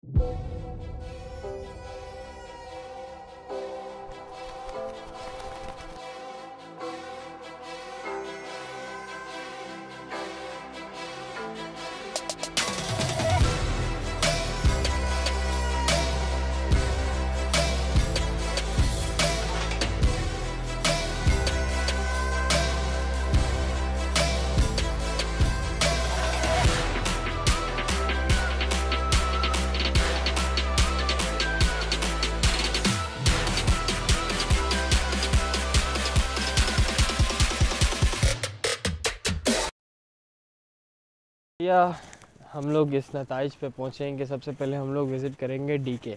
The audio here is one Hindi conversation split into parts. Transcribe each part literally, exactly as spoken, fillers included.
या हम लोग इस नताइज पे पहुँचेंगे। सबसे पहले हम लोग विज़िट करेंगे डी के।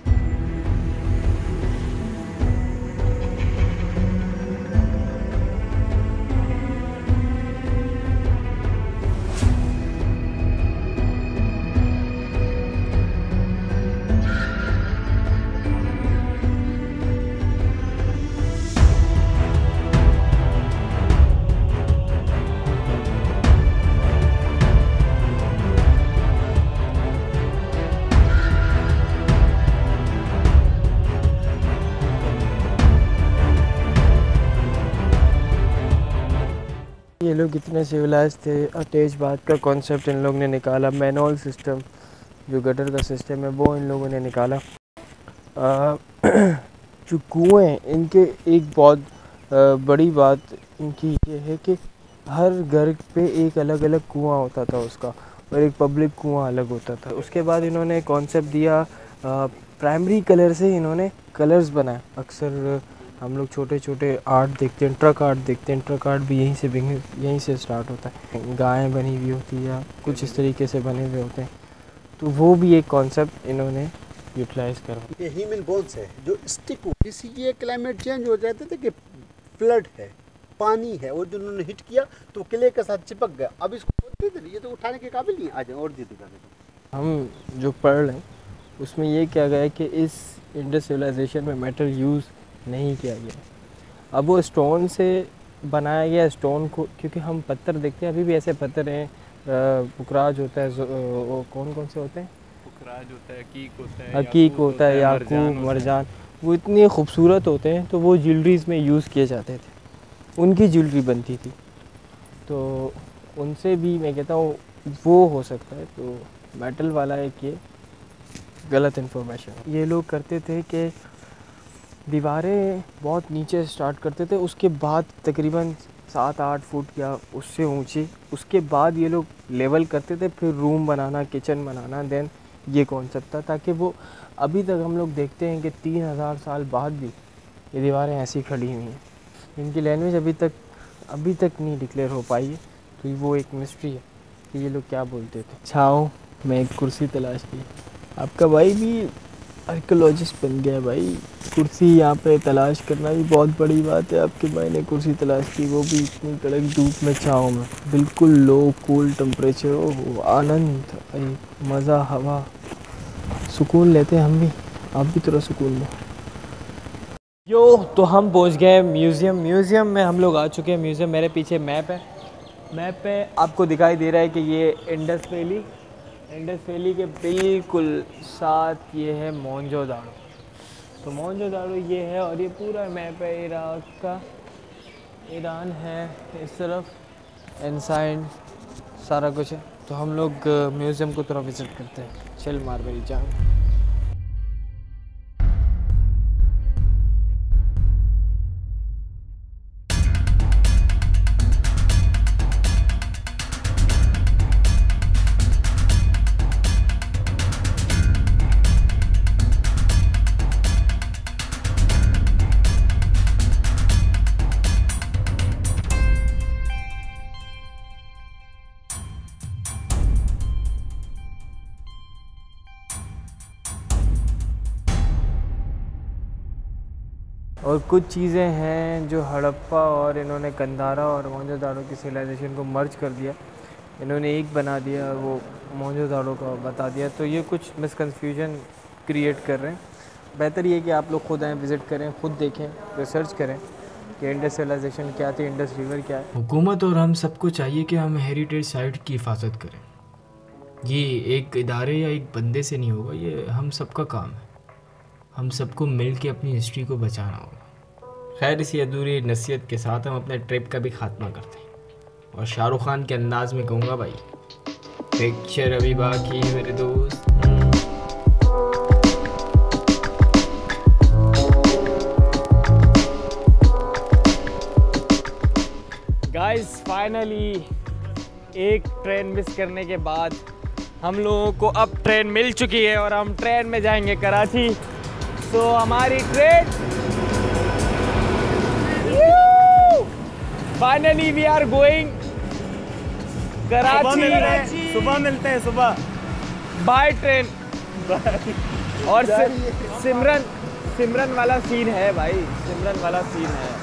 ये लोग कितने सिविलाइज थे। अटैच बाथ का कॉन्सेप्ट इन लोग ने निकाला। मैनुअल सिस्टम जो गटर का सिस्टम है वो इन लोगों ने निकाला। आ, जो कुएँ इनके एक बहुत आ, बड़ी बात इनकी ये है कि हर घर पे एक अलग अलग कुआँ होता था उसका, और एक पब्लिक कुआँ अलग होता था। उसके बाद इन्होंने कॉन्सेप्ट दिया प्राइमरी कलर से, इन्होंने कलर्स बनाए। अक्सर हम लोग छोटे छोटे आर्ट देखते हैं, ट्रक आर्ट देखते हैं। ट्रक आर्ट भी यहीं से यहीं से स्टार्ट होता है। गायें बनी हुई होती है या कुछ इस तरीके से बने हुए होते हैं, तो वो भी एक कॉन्सेप्ट इन्होंने यूटिलाइज करा। ये ह्यूमन बोन्स है जो स्टिक हो, किसी ये क्लाइमेट चेंज हो जाते थे कि फ्लड है, पानी है, और जो उन्होंने हिट किया तो किले के साथ चिपक गया। अब इसको और दे दे, ये तो उठाने के काबिल नहीं। आ जाए और दे दे। हम जो पढ़ रहे हैं उसमें ये क्या गया है कि इस इंडस सिविलाइजेशन में मेटल यूज़ नहीं किया गया। अब वो स्टोन से बनाया गया स्टोन को, क्योंकि हम पत्थर देखते हैं अभी भी ऐसे पत्थर हैं। पुखराज होता है, वो कौन कौन से होते हैं? पुखराज होता है, कीक होता है, हकीक होता है, याकूब, मरजान। वो इतने खूबसूरत होते हैं तो वो ज्वेलरीज में यूज़ किए जाते थे, उनकी ज्वेलरी बनती थी। तो उनसे भी मैं कहता हूँ वो हो सकता है। तो मेटल वाला एक ये गलत इन्फॉर्मेशन। ये लोग करते थे कि दीवारें बहुत नीचे स्टार्ट करते थे, उसके बाद तकरीबन सात आठ फुट या उससे ऊंची, उसके बाद ये लोग लेवल करते थे, फिर रूम बनाना, किचन बनाना। देन ये कॉन्सेप्ट था, ताकि वो अभी तक हम लोग देखते हैं कि तीन हज़ार साल बाद भी ये दीवारें ऐसी खड़ी हुई हैं। इनकी लैंग्वेज अभी तक अभी तक नहीं डिक्लेयर हो पाई है, तो वो एक मिस्ट्री है कि ये लोग क्या बोलते थे। छाँव में एक कुर्सी तलाश की। आपका भाई भी आर्कियोलॉजिस्ट बन गया भाई। कुर्सी यहाँ पे तलाश करना भी बहुत बड़ी बात है। आपके भाई ने कुर्सी तलाश की, वो भी इतनी कड़क धूप में, छाँव में, बिल्कुल लो कूल टेम्परेचर। ओह आनंद, मज़ा, हवा, सुकून लेते हैं हम भी। आप भी थोड़ा सुकून लो। यो तो हम पहुँच गए म्यूज़ियम। म्यूज़ियम में हम लोग आ चुके हैं। म्यूज़ियम मेरे पीछे मैप है। मैप पे आपको दिखाई दे रहा है कि ये इंडस वैली, इंडस वैली के बिल्कुल साथ ये है मोहनजोदाड़ो। तो मोहनजोदाड़ो ये है, और ये पूरा मैप है इराक का। ईरान है इस तरफ, एंसाइन सारा कुछ है। तो हम लोग म्यूज़ियम को थोड़ा विज़िट करते हैं। चल मार मेरी जान। और कुछ चीज़ें हैं जो हड़प्पा और इन्होंने कंधारा और मोहनजोदाड़ो की सिविलाइजेशन को मर्ज कर दिया। इन्होंने एक बना दिया और वो मोहनजोदाड़ो का बता दिया। तो ये कुछ मिसकन्फ्यूजन क्रिएट कर रहे हैं। बेहतर ये कि आप लोग खुद आएँ, विज़िट करें, खुद देखें, रिसर्च करें कि इंडस सिविलाइजेशन क्या थी, इंडस रिवर क्या है। हुकूमत और हम सबको चाहिए कि हम हेरिटेज साइट की हिफाजत करें। ये एक इदारे या एक बंदे से नहीं होगा, ये हम सबका काम है। हम सबको मिल के अपनी हिस्ट्री को बचाना होगा। खैर, इसी अधूरी नसीहत के साथ हम अपने ट्रिप का भी खात्मा करते हैं और शाहरुख खान के अंदाज में कहूँगा, भाई पिक्चर अभी बाकी है मेरे दोस्त। गाइस फाइनली एक ट्रेन मिस करने के बाद हम लोगों को अब ट्रेन मिल चुकी है और हम ट्रेन में जाएंगे कराची। तो हमारी train finally we are going Karachi. सुबह मिलते हैं सुबह बाय ट्रेन। और सिमरन सिमरन वाला सीन है भाई, सिमरन वाला सीन है।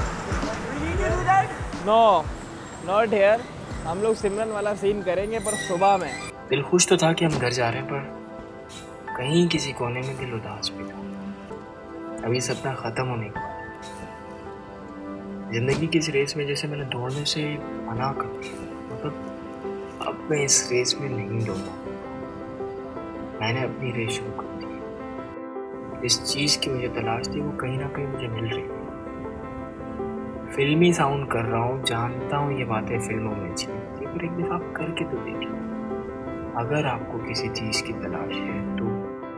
नो नॉट हियर, हम लोग सिमरन वाला सीन करेंगे पर सुबह में। दिल खुश तो था कि हम घर जा रहे हैं, पर कहीं किसी कोने में दिल उदास भी था। अभी सपना ख़त्म होने का, ज़िंदगी की इस रेस में जैसे मैंने दौड़ने से मना कर दिया। मतलब अब मैं इस रेस में नहीं दौड़ा, मैंने अपनी रेस शुरू कर दी। इस चीज़ की मुझे तलाश थी, वो कहीं ना कहीं मुझे मिल रही है। फिल्मी साउंड कर रहा हूँ, जानता हूँ ये बातें फिल्मों में अच्छी लगती है, पर एक दफ़ा आप करके तो देखिए। अगर आपको किसी चीज़ की तलाश है तो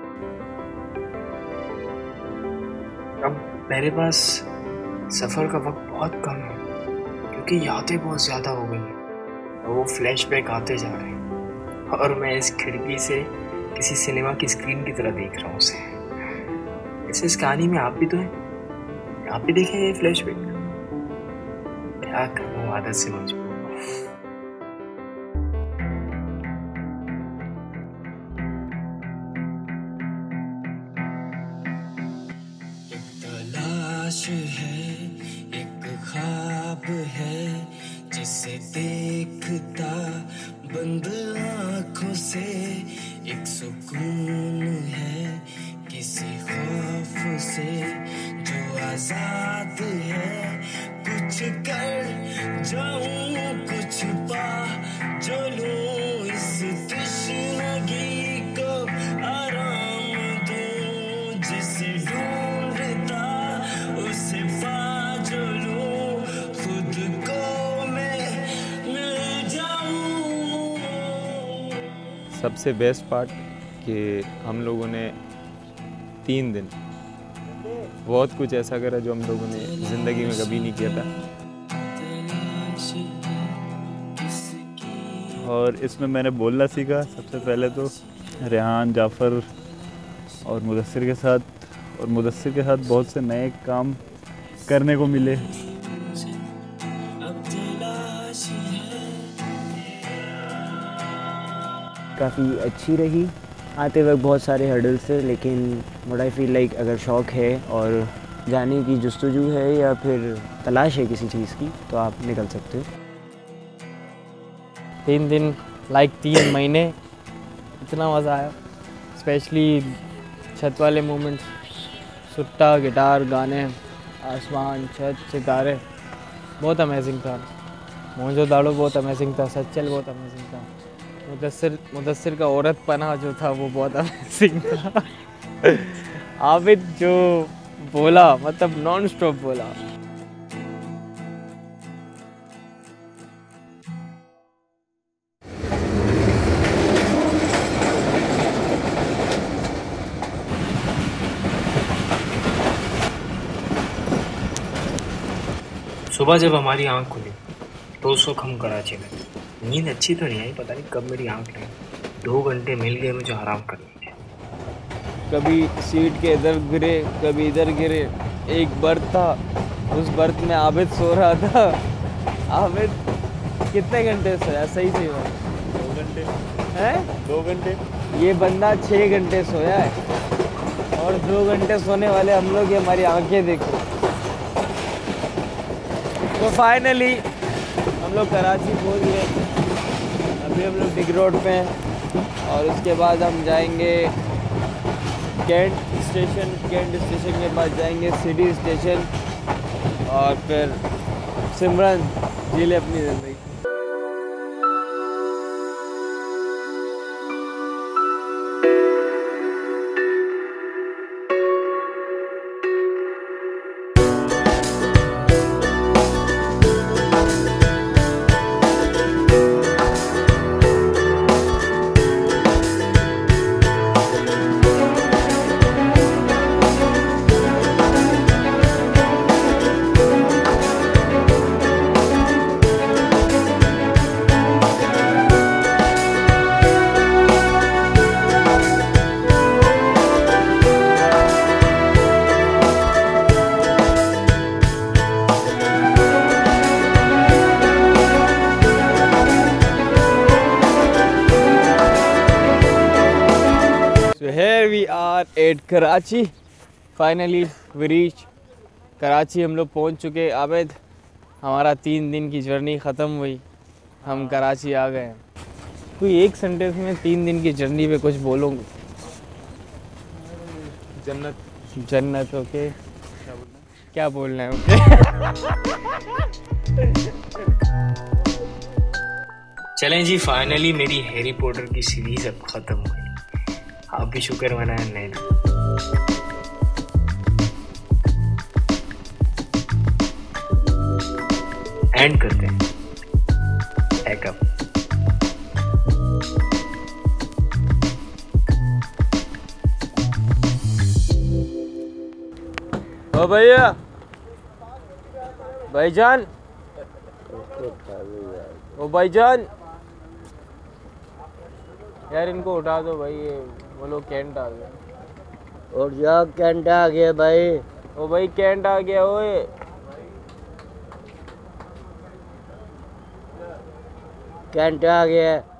अब मेरे पास सफ़र का वक्त बहुत कम है, क्योंकि यादें बहुत ज़्यादा हो गई हैं और वो फ्लैशबैक आते जा रहे हैं और मैं इस खिड़की से किसी सिनेमा की स्क्रीन की तरह देख रहा हूँ उसे। ऐसे इस कहानी में आप भी तो हैं, आप भी देखें ये फ्लैशबैक। क्या करूँ, आदत से मजबूर हूँ। है एक ख्वाब है जिसे देखता बंद आँखों से, एक सुकून है किसी खौफ से जो आजाद है। कुछ कर जाऊं कुछ पा जो लूं, इस तश्नगी को आराम दूं। जिसे ढूंढता उसे पा जो लूं, खुद को मैं मिल जाऊं। सबसे बेस्ट पार्ट कि हम लोगों ने तीन दिन बहुत कुछ ऐसा करा जो हम लोगों ने ज़िंदगी में कभी नहीं किया था। और इसमें मैंने बोलना सीखा सबसे पहले तो रेहान, जाफ़र और मुदस्सिर के साथ, और मुदस्सिर के साथ बहुत से नए काम करने को मिले। काफ़ी अच्छी रही। आते वक्त बहुत सारे हर्डल्स थे, लेकिन व्हाट आई फील लाइक अगर शौक़ है और जाने की जुस्तजू है या फिर तलाश है किसी चीज़ की, तो आप निकल सकते हो। तीन दिन लाइक तीन महीने इतना मज़ा आया, स्पेशली छत वाले मोमेंट्स, सुट्टा, गिटार, गाने, आसमान, छत, सितारे, बहुत अमेजिंग था। मोहनजोदाड़ो बहुत अमेजिंग था, सच्चल बहुत अमेजिंग था। मुदस्सिर मुदस्सिर का औरत पना जो था वो बहुत अमेजिंग था। आबिद जो बोला, मतलब नॉन स्टॉप बोला। सुबह जब हमारी आंख खुली तो उस वक्त हम कराची में। नींद अच्छी तो नहीं आई, पता नहीं कब मेरी आंख लगी। दो घंटे मिल गए मुझे आराम करने के। कभी सीट के इधर गिरे, कभी इधर गिरे। एक बर्थ था, उस बर्थ में आबिद सो रहा था। आबिद कितने घंटे सोया? सही सही बात दो घंटे है, दो घंटे ये बंदा छः घंटे सोया है और दो घंटे सोने वाले हम लोग, ये हमारी आंखें देखो। तो फाइनली हम लोग कराची पहुंच गए। अभी हम लोग डिग रोड पे हैं और उसके बाद हम जाएंगे कैंट स्टेशन। कैंट स्टेशन के बाद जाएंगे सिटी स्टेशन और फिर सिमरन जी ले अपनी ज़िंदगी। Are at Karachi. Finally we reach Karachi. हम लोग पहुंच चुके। आबिद, हमारा तीन दिन की जर्नी ख़त्म हुई, हम कराची आ गए हैं। कोई एक सेंटेंस में तीन दिन की जर्नी पे कुछ बोलोगे? जन्नत। जन्नत। ओके, क्या बोलना है? क्या बोलना है? चलें जी, फाइनली मेरी हैरी पॉटर की सीरीज अब ख़त्म हो गई। आप भी शुक्र मनाएं नैना। एंड करते हैं। Pack up. ओ भैया, भाईजान, ओ भाईजान, यार इनको उठा दो भाई, ये वो लोग कैंट आ गया। और जा कैंट आ गया भाई। ओ भाई कैंट आ गया। ओए कैंट आ गया।